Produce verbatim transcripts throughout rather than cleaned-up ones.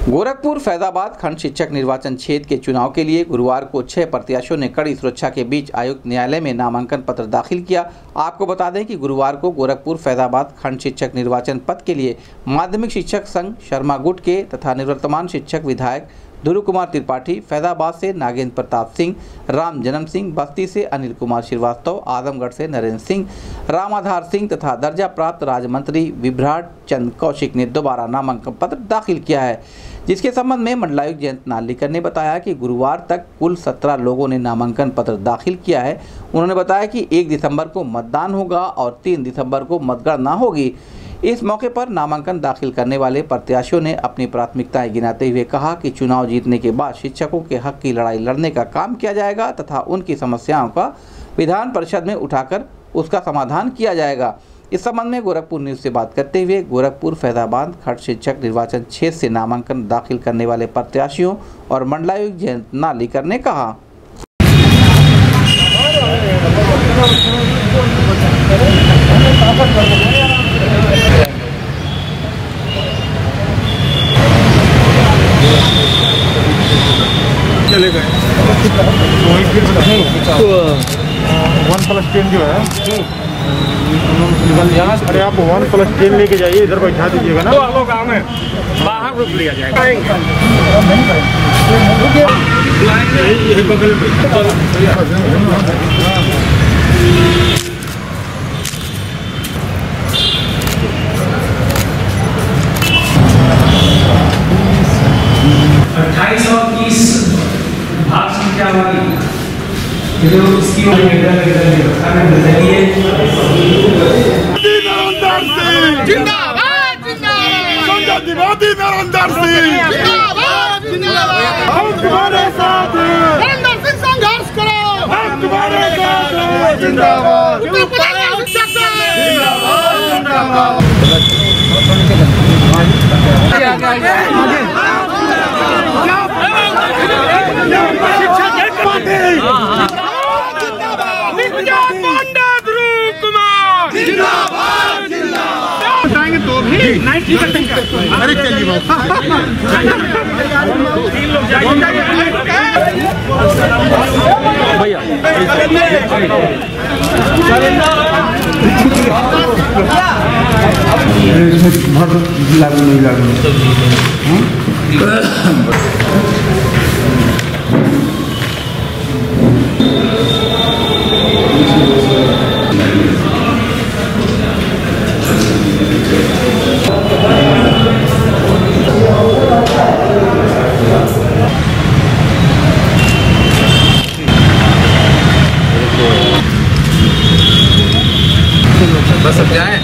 गोरखपुर फैजाबाद खंड शिक्षक निर्वाचन क्षेत्र के चुनाव के लिए गुरुवार को छह प्रत्याशियों ने कड़ी सुरक्षा के बीच आयुक्त न्यायालय में नामांकन पत्र दाखिल किया। आपको बता दें कि गुरुवार को गोरखपुर फैजाबाद खंड शिक्षक निर्वाचन पद के लिए माध्यमिक शिक्षक संघ शर्मा गुट के तथा निवर्तमान शिक्षक विधायक ध्रुव कुमार त्रिपाठी, फैजाबाद से नागेंद्र प्रताप सिंह, राम जन्म सिंह, बस्ती से अनिल कुमार श्रीवास्तव, आजमगढ़ से नरेंद्र सिंह, राम आधार सिंह तथा दर्जा प्राप्त राज्य मंत्री विभ्राट चंद कौशिक ने दोबारा नामांकन पत्र दाखिल किया है, जिसके संबंध में मंडलायुक्त जयंत नार्लिकर ने बताया कि गुरुवार तक कुल सत्रह लोगों ने नामांकन पत्र दाखिल किया है। उन्होंने बताया कि एक दिसंबर को मतदान होगा और तीन दिसंबर को मतगणना होगी। इस मौके पर नामांकन दाखिल करने वाले प्रत्याशियों ने अपनी प्राथमिकताएं गिनाते हुए कहा कि चुनाव जीतने के बाद शिक्षकों के हक की लड़ाई लड़ने का काम किया जाएगा तथा उनकी समस्याओं का विधान परिषद में उठाकर उसका समाधान किया जाएगा। इस संबंध में गोरखपुर न्यूज से बात करते हुए गोरखपुर फैजाबाद खंड शिक्षक निर्वाचन क्षेत्र से नामांकन दाखिल करने वाले प्रत्याशियों और मंडलायुक्त जयंत नार्लिकर ने कहा, चले गए तो वन प्लस टेन जो है, अरे आप वन प्लस टेन लेके जाइए, इधर बैठा दीजिएगा ना, तो गाँव में बाहर रुक लिया जाएगा। यही बगल अट्ठाईस और तीस भाग संख्या वाली जो इसकी जिंदाबाद जिंदाबाद नरेंद्र सिंह जिंदाबाद जिंदाबाद हम तुम्हारे साथ हैं, नरेंद्र सिंह संघर्ष करो, हम तुम्हारे साथ हैं, जिंदाबाद जिंदाबाद जिंदाबाद। अरे चलिए भैया लागू नहीं लागू बस अब जाए।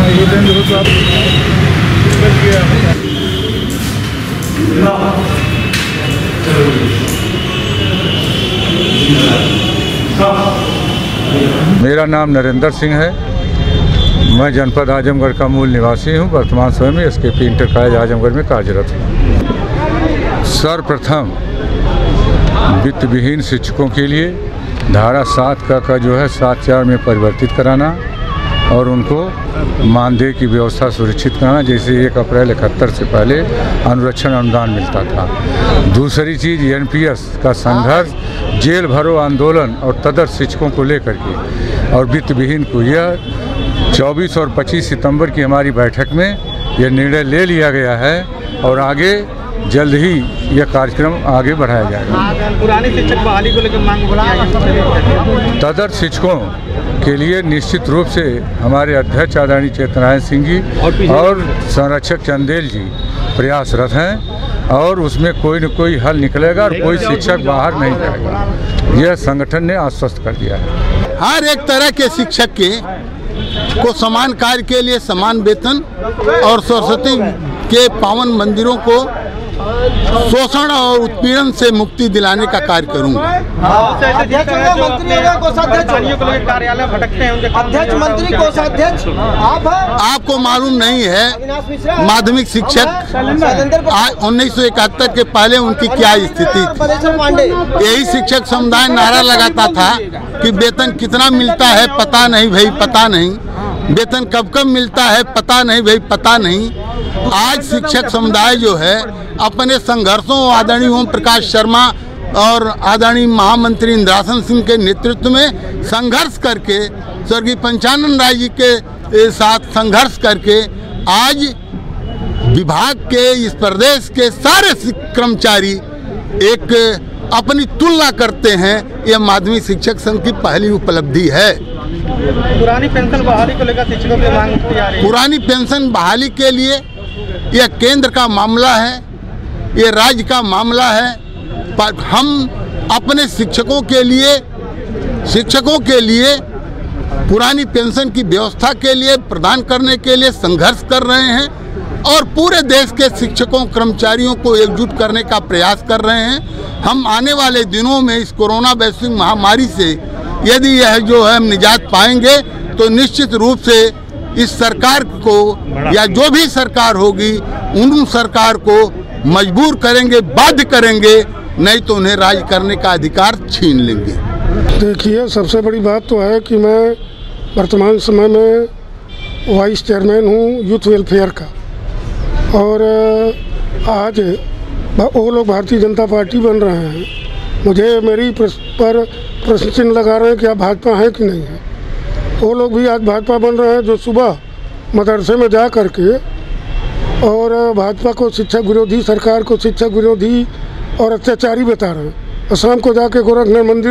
मेरा नाम नरेंद्र सिंह है। मैं जनपद आजमगढ़ का मूल निवासी हूं। वर्तमान समय में एस के पी इंटर कॉलेज आजमगढ़ में कार्यरत हूँ। सर्वप्रथम वित्त विहीन शिक्षकों के लिए धारा सात का, का जो है सात चार में परिवर्तित कराना और उनको मानदेय की व्यवस्था सुनिश्चित कराना, जैसे एक अप्रैल इकहत्तर से पहले अनुरक्षण अनुदान मिलता था। दूसरी चीज़ एन पी एस का संघर्ष, जेल भरो आंदोलन और तदर्थ शिक्षकों को लेकर के और वित्त विहीन को, यह चौबीस और पच्चीस सितंबर की हमारी बैठक में यह निर्णय ले लिया गया है और आगे जल्द ही यह कार्यक्रम आगे बढ़ाया जाएगा। पुराने शिक्षक बहाली को लेकर मांग बढ़ाया, तदर्थ शिक्षकों के लिए निश्चित रूप से हमारे अध्यक्ष आदरणीय चेतनारायण सिंह जी और संरक्षक चंदेल जी प्रयासरत हैं और उसमें कोई न कोई हल निकलेगा और कोई शिक्षक बाहर नहीं जाएगा, यह संगठन ने आश्वस्त कर दिया है। हर एक तरह के शिक्षक के को समान कार्य के लिए समान वेतन और सरस्वती के पावन मंदिरों को शोषण और उत्पीड़न से मुक्ति दिलाने का कार्य करूंगा। आपको मालूम नहीं है माध्यमिक शिक्षक उन्नीस सौ इकहत्तर के पहले उनकी क्या स्थिति थी। यही शिक्षक समुदाय नारा लगाता था कि वेतन कितना मिलता है पता नहीं भाई, पता नहीं वेतन कब कब मिलता है पता नहीं भाई, पता नहीं। आज शिक्षक समुदाय जो है अपने संघर्षों आदरणीय ओम प्रकाश शर्मा और आदरणीय महामंत्री इंद्रासन सिंह के नेतृत्व में संघर्ष करके, स्वर्गीय पंचानन राय जी के साथ संघर्ष करके आज विभाग के, इस प्रदेश के सारे कर्मचारी एक अपनी तुलना करते हैं। यह माध्यमिक शिक्षक संघ की पहली उपलब्धि है। पुरानी पेंशन बहाली को लेकर शिक्षकों की मांग की जा रही है। पुरानी पेंशन बहाली के लिए यह केंद्र का मामला है, ये राज्य का मामला है, पर हम अपने शिक्षकों के लिए शिक्षकों के लिए पुरानी पेंशन की व्यवस्था के लिए प्रदान करने के लिए संघर्ष कर रहे हैं और पूरे देश के शिक्षकों कर्मचारियों को एकजुट करने का प्रयास कर रहे हैं। हम आने वाले दिनों में इस कोरोना वैश्विक महामारी से यदि यह जो है हम निजात पाएंगे तो निश्चित रूप से इस सरकार को या जो भी सरकार होगी उन सरकार को मजबूर करेंगे, बाध्य करेंगे, नहीं तो उन्हें राज करने का अधिकार छीन लेंगे। देखिए, सबसे बड़ी बात तो है कि मैं वर्तमान समय में वाइस चेयरमैन हूँ यूथ वेलफेयर का, और आज वो लोग भारतीय जनता पार्टी बन रहे हैं। मुझे मेरी पर प्रश्न चिन्ह लगा रहे हैं कि आप भाजपा हैं कि नहीं है। वो लोग भी आज भाजपा बन रहे हैं जो सुबह मदरसे में जा कर के और भाजपा को शिक्षक विरोधी, सरकार को शिक्षक विरोधी और अत्याचारी बता रहे हैं, और शाम को जाके गोरखनाथ मंदिर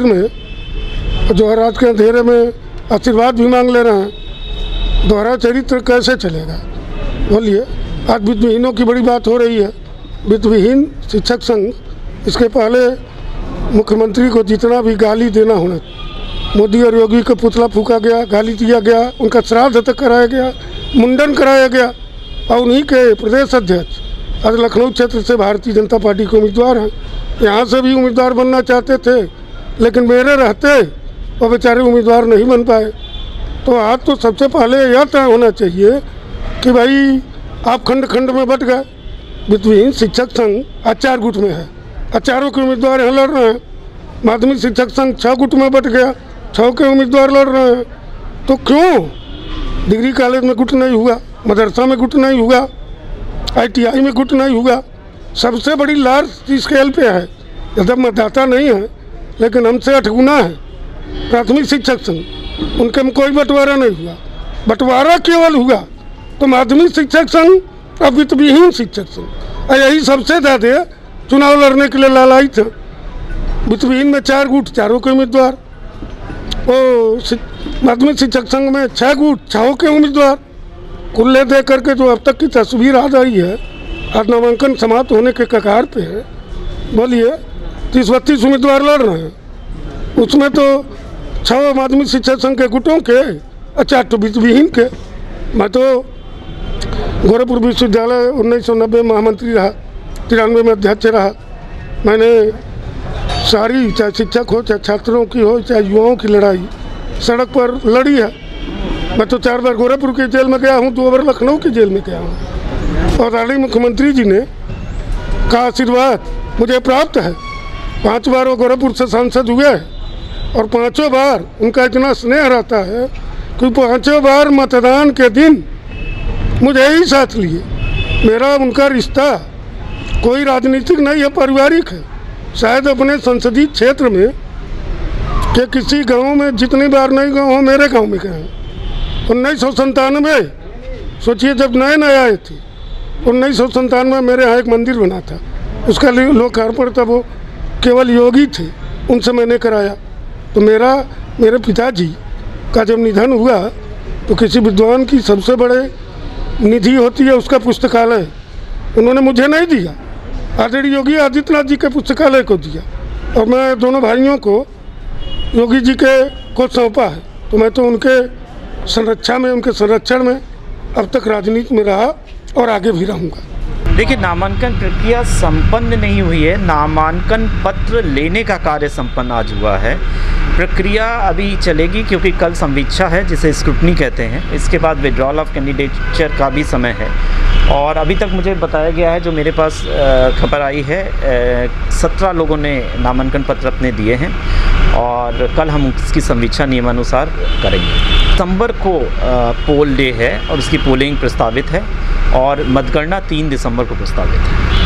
में जो है रात के अंधेरे में आशीर्वाद भी मांग ले रहे हैं। दोहरा चरित्र कैसे चलेगा बोलिए। आज वित्तविहीनों की बड़ी बात हो रही है। वित्तविहीन शिक्षक संघ, इसके पहले मुख्यमंत्री को जितना भी गाली देना होना, मोदी और योगी का पुतला फूका गया, गाली दिया गया, उनका श्राद्ध तक कराया गया, मुंडन कराया गया, और उन्हीं के प्रदेश अध्यक्ष आज लखनऊ क्षेत्र से भारतीय जनता पार्टी के उम्मीदवार हैं। यहाँ से भी उम्मीदवार बनना चाहते थे, लेकिन मेरे रहते वो बेचारे उम्मीदवार नहीं बन पाए। तो आज तो सबसे पहले यह तय होना चाहिए कि भाई आप खंड खंड में बट गए। वित्तविहीन शिक्षक संघ आज चार गुट में है, चारों के उम्मीदवार यहाँ लड़ रहे हैं। माध्यमिक शिक्षक संघ छः गुट में बट गया, छः के उम्मीदवार लड़ रहे हैं। तो क्यों डिग्री कॉलेज में गुट नहीं हुआ, मदरसा में गुट नहीं हुआ, आईटीआई में गुट नहीं हुआ? सबसे बड़ी लार्ज स्केल पे है। यदि मतदाता नहीं है लेकिन हमसे आठ गुना है प्राथमिक शिक्षक संघ, उनके में कोई बंटवारा नहीं हुआ। बंटवारा केवल हुआ तो माध्यमिक शिक्षक संघ और वित्तविहीन शिक्षक संघ, यही सबसे ज़्यादा चुनाव लड़ने के लिए लालायित थे। वित्तविहीन में चार गुट, चारों के उम्मीदवार, वो माध्यमिक शिक्षक संघ में छः गुट, छः के उम्मीदवार। कुल्ले दे करके जो अब तक की तस्वीर आ रही है, आज नामांकन समाप्त होने के कगार पे है। बोलिए, तीस बत्तीस उम्मीदवार लड़ रहे हैं, उसमें तो छः माध्यमिक शिक्षक संघ के गुटों के और चार तो वित्तविहीन के। मैं तो गोरखपुर विश्वविद्यालय उन्नीस सौ नब्बे महामंत्री रहा, तिरानवे में अध्यक्ष रहा। मैंने सारी, चाहे शिक्षक हो, चाहे छात्रों की हो, चाहे युवाओं की लड़ाई सड़क पर लड़ी है। मैं तो चार बार गोरखपुर की जेल में गया हूँ, दो बार लखनऊ की जेल में गया हूँ, और आदरणीय मुख्यमंत्री जी ने का आशीर्वाद मुझे प्राप्त है। पांच बार वो गोरखपुर से सांसद हुए और पांचों बार उनका इतना स्नेह रहता है कि पांचों बार मतदान के दिन मुझे ही साथ लिए। मेरा उनका रिश्ता कोई राजनीतिक नहीं है, पारिवारिक है। शायद अपने संसदीय क्षेत्र में के किसी गांव में जितनी बार नहीं गए हो, मेरे गांव में गए। उन्नीस सौ संतानवे सोचिए, जब नए नए आए थे, उन्नीस सौ संतानवे मेरे यहाँ एक मंदिर बना था, उसका लोकार्पण तब वो केवल योगी थे, उनसे मैंने कराया। तो मेरा मेरे पिताजी का जब निधन हुआ तो किसी विद्वान की सबसे बड़े निधि होती है उसका पुस्तकालय, उन्होंने मुझे नहीं दिया, आदरणीय योगी आदित्यनाथ जी के पुस्तकालय को दिया, और मैं दोनों भाइयों को योगी जी के को सौंपा है। तो मैं तो उनके संरक्षा में, उनके संरक्षण में अब तक राजनीति में रहा और आगे भी रहूँगा। देखिए, नामांकन प्रक्रिया संपन्न नहीं हुई है, नामांकन पत्र लेने का कार्य संपन्न आज हुआ है। प्रक्रिया अभी चलेगी क्योंकि कल संवीक्षा है, जिसे स्क्रूटनी कहते हैं। इसके बाद विड्रॉल ऑफ कैंडिडेचर का भी समय है, और अभी तक मुझे बताया गया है, जो मेरे पास खबर आई है, सत्रह लोगों ने नामांकन पत्र अपने दिए हैं, और कल हम उसकी संवीक्षा नियमानुसार करेंगे। दिसंबर को पोल डे है और उसकी पोलिंग प्रस्तावित है, और मतगणना तीन दिसंबर को प्रस्तावित है।